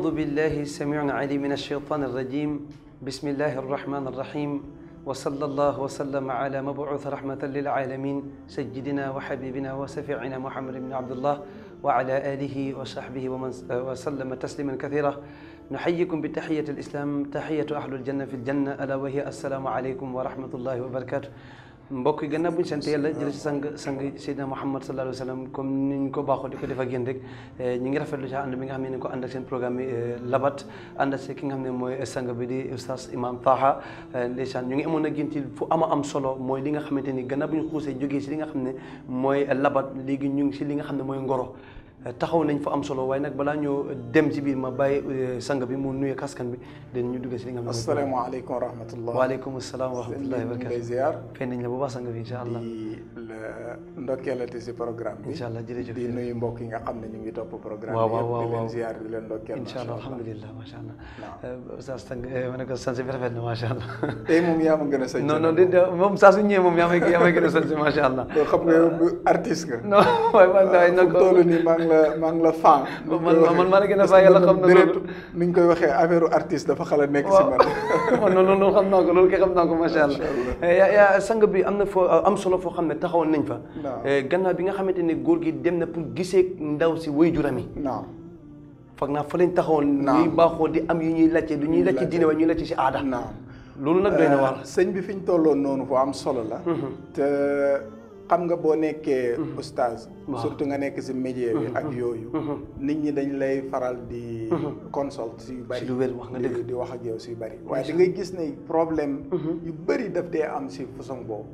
أعوذ بالله السميع العليم من الشيطان الرجيم بسم الله الرحمن الرحيم وصلى الله وسلم على مبعوث رحمة للعالمين سيدنا وحبيبنا وشفيعنا محمد بن عبد الله وعلى آله وصحبه وسلم تسليما كثيرا نحييكم بتحية الإسلام تحية أهل الجنة في الجنة ألا وهي السلام عليكم ورحمة الله وبركاته mbokk yi gannaaw bu ñu sant yàlla jël ci sang Seydina Muhammad sallallahu alayhi wa sallam comme ni ñu ko baaxoo di ko def ak yéen rek ñi ngi rafetlu ci ànd bi nga xam ne ni ko ànd ak seen programme bi labat ànd ak ki nga xam ne mooy sang bi di Oustaz Imam Taha ndeysaan ñu ngi amoon ak yéen ci fu am solo mooy li nga xamante ni gannaaw bu ñu xuusee jógee si li nga xam ne mooy labat léegi ñu ngi si li nga xam ne mooy ngoro taxaw nañ fa am solo waaye nag balaa ñoo dem ci biir ma bàyyi sang bi mu nuyu kaskan bi den ñu dugg si li nga xam ne asalaamaaleykum wa rahmatullah waaleykum salaam wa rahmatullahi wa barakatuh ziar fenn nañ la bu baax sang bi incha allah di la ndokkeelati si programme bi incha allah jërëjëf di nuyu mbokk yi nga xam ne ñu ngi topp programme waaw bi waaw waaw di leen ziar di leen ndokkeel incha allah alhamdulilah macha allah waaw sang ma ne ko sanse bi rafet na macha allah tey moom yaa ma gën a sañ non non moom saa su ñëwee moom yaa may gën a sanse macha allah xam nga artiste nga non waaye nag toll nii maa ngi la fan man maa la gën a bàyyi yàlla xam na loolu ni ñu koy waxee affaire artiste dafa xala nekk si man loolu xam naa ko loolu kay xam naa ko macha allah yaa sang bi am na foo am solo foo xam ne taxawoon nañ fa gannaaw bi nga xamante ne góor gi dem na pour gisee ndaw si waajuram yi foog naa fa lañ taxawoon ñuy baaxoo di am yu ñuy lacce du ñuy lacce diine waaye ñuy lacce si aada loolu nag doy na waar sëñ bi fi ñu tolloon noonu fu am solo la te xam nga boo nekkee oustaz surtout nga nekk si média bi ak yooyu nit ñi dañ lay faral di consult si yu bëri di wax ak yow si yu bëri waaye di ngay gis ne problème yu bëri daf dee am si façon boobu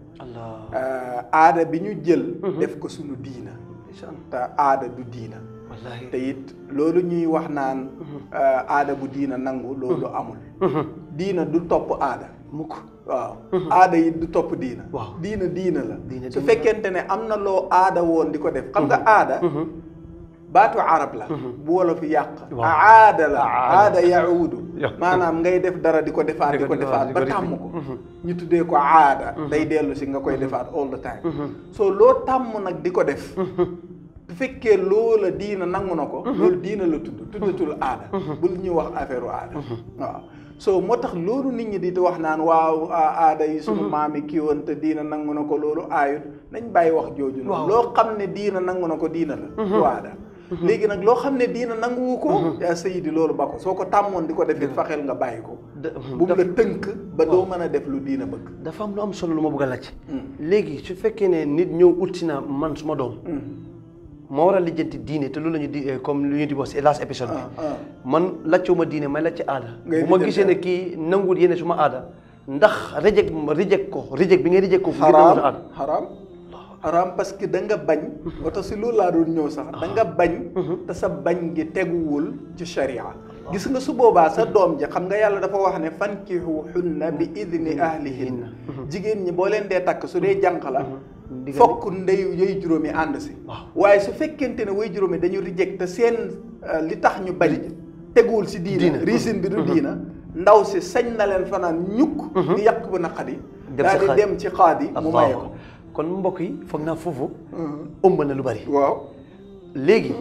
aada bi ñu jël def ko suñu diina te aada du diina te it loolu ñuy wax naan aada bu diina nangu loolu amul diina du topp aada mukk waaw aada yi du topp diina diina la su fekkente ne am na loo aada woon di ko def xam nga aada baatu arab la bu wolof yàq aada la aada yaudu maanaam ngay def dara di ko defaat ba tàmm ko ñu tuddee ko aada day dellu si nga koy defaat all the time so loo tàmm nag di ko def bu fekkee loola diina nangu na ko loolu diina la tuddatul aada bul ñuy wax affaire aada waaw so moo tax loolu nit ñi di wax naan waaw aada yi sunu maam yi kii woon te diina nangu na ko loolu aayut nañ bàyyi wax jooju noonu loo xam ne diina nangu na ko diina la du aada léegi nag loo xam ne diina nanguwu ko yaa sayidi loolu ba ko soo ko tàmmoon di ko defit faxel nga bàyyi ko bu mu la tënk ba doo mën a def lu diina bëgg dafa am lu am solo lu ma bëgg a laaj léegi su fekkee ne nit ñëw ulti na man suma doom moo war a lijjanti diine te loolu la ñu di comme lu ñu di wax si last épisode bi man laccuma diine may lacc aada bu ma gisee ne kii nanguwul yéene suma aada ndax reject bi ngay reject ko fu nangu sa aada xaraam parce que da nga bañ oto si loolu laa doon ñëw sax da nga bañ te sa bañ gi teguwul ci sharia gis nga su boobaa sa doom ji xam nga yàlla dafa wax ne fankihuhunna bi idni ahlihinna jigéen ñi boo leen dee takk su dee jànq la fokk ndey yooyu juróomi ànd si waaye su fekkente ne way juróomi dañu reject te seen li tax ñu bañ teguwul si diina riisin bi du diina ndaw si sañ na leen fanaan ñukk di yàq bu naqadi daal di dem ci xaadi mu maye ko kon mbokk yi foog naa foofu ëmb na lu bari waaw léegi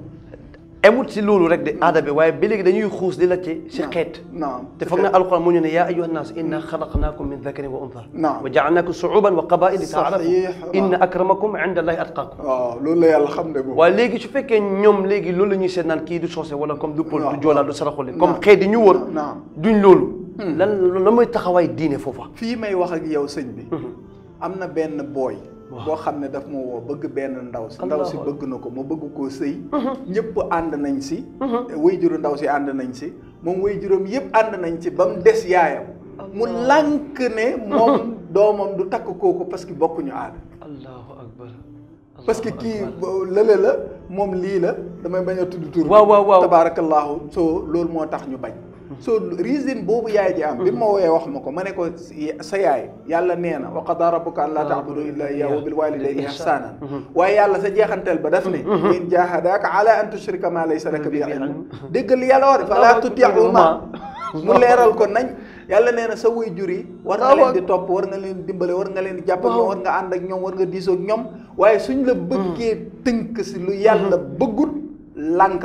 emut si loolu rek de aada bi waaye ba léegi dañuy xuus di la ci si xeet te foog naa alquran mu ñu ne yaa ayyuha nnaas inna xalaqnaakum min dakarin wa untha wa jaalnaakum shuuban wa qabaa'ila li taarafu inna akramakum inda allahi atqaakum waaw loolu la yàlla xam ne moom waaye léegi su fekkee ñoom léegi loolu la ñuy seet naan kii du soose wala comme du pël du joolaa du saraxule comme xeet yi ñu wër duñ loolu lan mooy taxawaay diine foofa fii may wax ak yow sëñ bi am na benn booy boo xam ne daf ma woo bëgg benn ndaw si bëgg na ko ma bëgg koo sëy ñëpp ànd nañ si waajuru ndaw si ànd nañ si moom waajuram yëpp ànd nañ si ba mu des yaayam mu lànk ne moom doomam du takk kooku parce que bokkuñu aada allahu akbar parce que kii lële la moom lii la damay bañ a tudd tur waaw tabaarakallaahu so loolu moo tax ñu bañ so reason boobu yaay ji am bi ma woowee wax ma ko ma ne ko sa yaay yàlla nee na wa qadaa rabbuka an laa ta'budu illaa iyyaahu wa bil waalidayni ihsaanan waaye yàlla sa jeexanteel ba daf ne in jaahadaaka ala an tushrika maa laysa laka bihi ilm déggal yàlla wax falaa tuti'humaa mu leeral ko nañ yàlla nee na sa waajur yi war nga leen di topp war nga leen di dimbale war nga leen di jàpp ak ñoom war nga ànd ak ñoom war nga diisoo ak ñoom waaye suñ la bëggee tënk si lu yàlla bëggut lànkal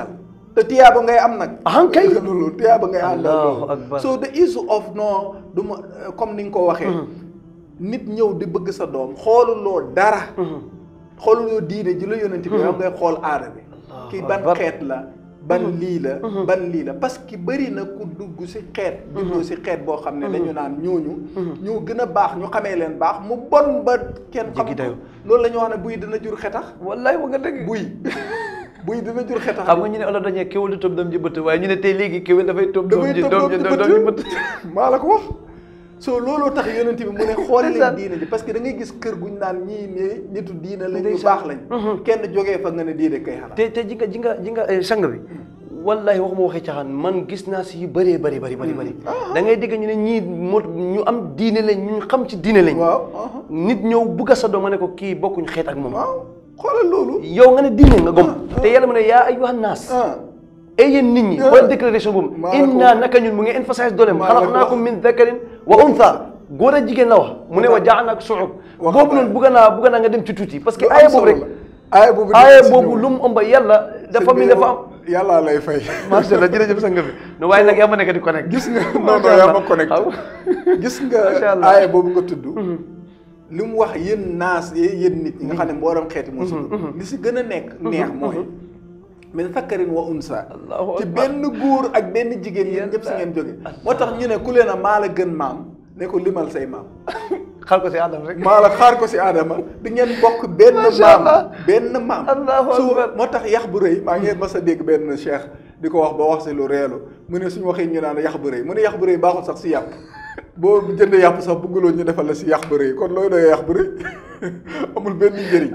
te tiyaaba ngay am nag. kay loolu tiyaaba ngay am. Allahu akbar. so the issue of non du ma comme ni nga ko waxee. nit ñëw di bëgg sa doom xooluloo dara. xooluloo diine ji la yonent bi yow ngay xool aada bi. kii ban xeet la ban lii la. ban lii la parce que bëri na ku dugg si xeet. juddoo si xeet boo xam ne dañu naan ñooñu. ñoo gën a baax ñu xamee leen baax mu bon ba kenn xam ko loolu la ñu wax ne buy dina jur xetax. wallaay wa nga dëgg buy dina jur xetax. xam nga ñu ne olof dañuy kéwél di tëb doom ji bëtt waaye ñu ne tey léegi kéwél dafay tëb doom ji bëtt. maa la ko wax. so looloo tax yonent bi mu ne xool leen diina ji parce que da ngay gis kër guñ naan ñii ne nitu diina lañ ñu baax lañ. kenn jógee fa nga ne diine kay xalaat. te ji nga sang bi. wallahi waxuma waxee caaxaan man gis naa si yu bëree bëri. da ngay dégg ñu ne ñii ñu am diine lañ ñu xam ci diine lañ. waaw nit ñëw bugg a sa doom ma ne ko kii bokkuñ xeet ak moom. waaw xoolal loolu. yow nga ne diine nga gom. te yàlla mu ne yaa ayyuhan naas. et yéen nit ñi wala déclaration boobu inna naka ñun mu ngi emphasize dooleem xalaqnaakum min dhakarin wa untha góor a jigéen la wax mu ne wa ja'alnaak shu'ub boobu noonu bugga naa nga dem ci tuuti parce que aaya boobu rek aaya boobu lu mu ëmba yàlla dafa mi dafa am yàlla lay fay macha allah jërëjëf sang bi no waaye nag yaa ma nekk di connect gis nga non yaa ma connect gis nga aaya boobu nga tudd li mu wax yéen naas yéen nit ñi nga xam ne mbooram xeeti moo si li si gën a nekk neex mooy min zakarin wa unsa ci benn góor ak benn jigéen yéen ñëpp si ngeen jóge moo tax ñu ne ku leen a maa la gën maam ne ko limal say maam xaar ko si Adama rek maa la xaar ko si Adama di ngeen bokk benn maam su moo tax yax bu rëy maa ngeen mas a dégg benn cheikh di ko wax ba wax si lu reelu mu ne suñu waxee ñu naan yax bu rëy mu ne yax bu rëy baaxul sax si yàpp boo jëndee yàpp sax bëggaloo ñu defal la si yax bu rëy kon looy doyee yax bu rëy amul benn njëriñ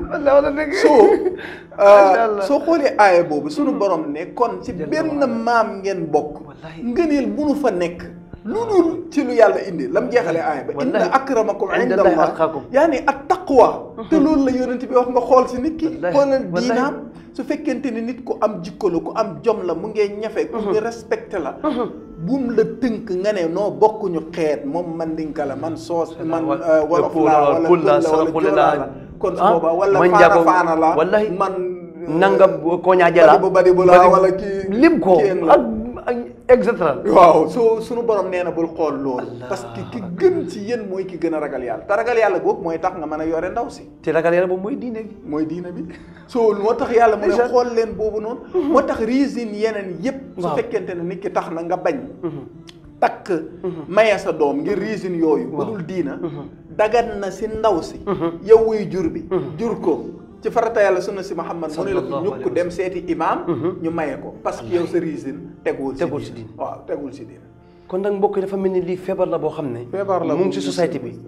soo xoolee aaya boobu suñu borom ne kon ci benn maam ngeen bokk ngëneel munu fa nekk lu dul ci lu yàlla indi lam jeexalee aaya ba inna akramakum inda allah yaani at taqwa te loolu la yonent bi wax nga xool si nit ki xoolal diinaam su fekkente ni nit ku am jikko la ku am jom la mu ngee ñafe ku ñu respecté la buum la tënk nga ne noo bokkuñu xeet moom mandinka la man soos man wolof laa wala pël la wala joolaa la kon su boobaa wala faana la man nangam koo ñaajala badi bu laa wala kii lim ko et cetera waaw suñu borom nee na bul xool loolu parce que ki gën ci yéen mooy ki gën a ragal yàlla te ragal yàlla boobu mooy tax nga mën a yore ndaw si te ragal yàlla boobu mooy diine bi moo tax yàlla mu ne xool leen boobu noonu moo tax reason yeneen yépp su fekkente ne nit ki tax na nga bañ takk maye sa doom ngir reason yooyu bu dul diina dagan na si ndaw si yow wuy jur bi jur ko ci farata yàlla sunna si Muhammad mu ne la ko ñukk dem seeti imam ñu maye ko parce que yow sa reason tegul si diine waaw tegul si diine kon nag mbokk yi dafa mel ni lii feebar la boo xam ne feebar la mu ngi si société bi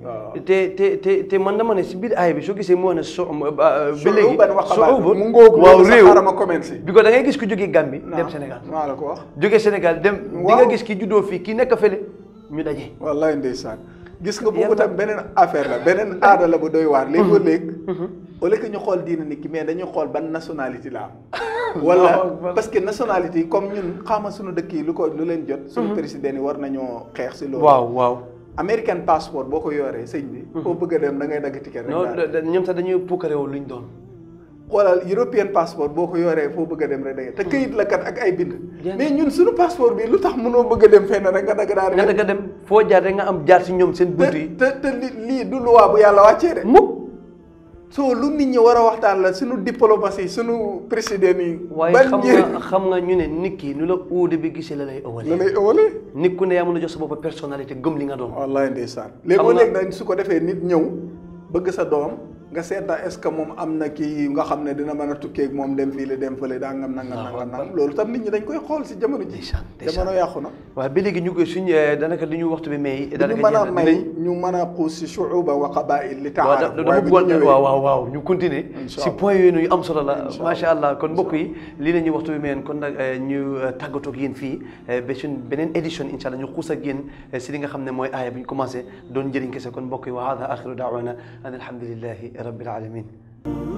te man dama ne si biir aaya bi soo gisee moo ne ba léegi mu ngóogu waaw réew ma commencé bi ko da ngay gis ki jógee Gambie dem Sénégal maa la ko wax jógee Sénégal dem di nga gis ki juddoo fii ki nekk fële ñu daje wallaay ndeysaan gis nga boobu tam beneen affaire la beneen aada la bu doy waar léegoo léeg au lieu que ñu xool diina nit ki mais dañu xool ban nationalité la am wala parce que nationalité yi comme ñun xaama suñu dëkk yi lu leen jot suñu président yi war nañoo xeex si loolu waaw American passport boo ko yoree sëñ bi foo bëgg a dem da ngay dagg ticket rek ñoom sax dañuy pukkaréew luñ doon xoolal European passeport boo ko yoree foo bëgg a dem rek da ngay te këyit la kat ak ay bind mais ñun suñu passeport bi lu tax mënoo bëgg a dem fenn rek nga dagg daal nga dagg dem foo jaar rek nga am jaar si ñoom seen bunt yi te lii du loi bu yàlla wàccee de mukk soo lu nit ñi war a waxtaan la suñu diplomatie suñu président yi waaye xam nga ñu ne nit ki nu la uude bi gisee la lay ëwalee nit ku ne yaa mën a jox sa bopp personnalité gëm li nga doon wallaay ndeysaan léegi nag su ko defee nit ñëw bëgg sa doom nga seet est-ce que moom am na kii nga xam ne dina mën a tukkee ak moom dem fii la dem fële daa ngam nangam loolu tam nit ñi dañ koy xool si jamono ji jamono yàqu na waaw ba léegi ñu koy suñ danaka li ñu waxtu bi may ñu mën a xuus si shuuba wa qabaa'il li taaruf dama bëggoon waaw ñu continuer si point yooyu yu am solo la macha allah kon mbokk yi lii la ñuy waxtu bi mayen kon nag ñu tàggatoo ak yéen fii ba suñ beneen édition incha allah ñu xuus ak yéen si li nga xam ne mooy aaya bi ñu commencé doon njëriñ kese kon mbokk yi wa hada axiru daawana an alhamdulillahi rabbil alamin